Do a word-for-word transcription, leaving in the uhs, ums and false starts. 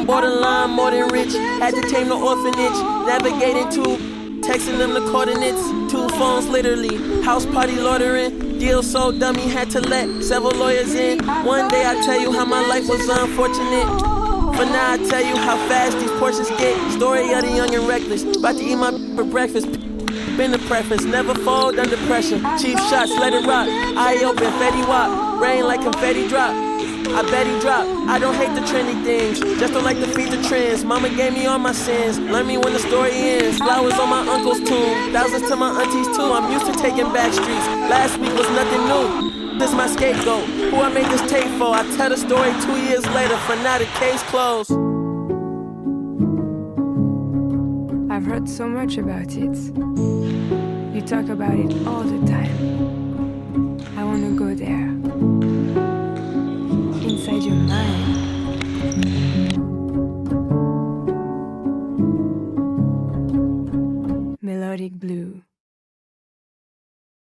borderline, more than rich. Had to tame the orphanage, navigating to, texting them the coordinates. Two phones literally, house party loitering. Deal so dummy, had to let several lawyers in. One day I tell you how my life was unfortunate. But now I tell you how fast these portions get. Story of the young and reckless, about to eat my for breakfast. Been the preference, never fold under pressure. Cheap shots, let it rock. Eye open, Fetty Wap. Rain like confetti drop. I bet he drop. I don't hate the trendy things, just don't like to feed the trends. Mama gave me all my sins, learn me when the story ends. Flowers on my uncle's tomb, thousands to my aunties too. I'm used to taking back streets, last week was nothing new. This my scapegoat, who I made this tape for. I tell the story two years later, for now the case closed. I've heard so much about it. You talk about it all the time. I wanna go there. Inside your mind. Melodic Blue.